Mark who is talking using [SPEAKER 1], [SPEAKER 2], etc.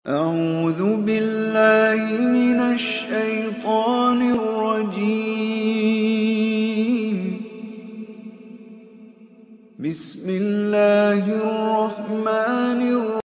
[SPEAKER 1] أعوذ بالله من الشيطان الرجيم. بسم الله الرحمن الرحيم.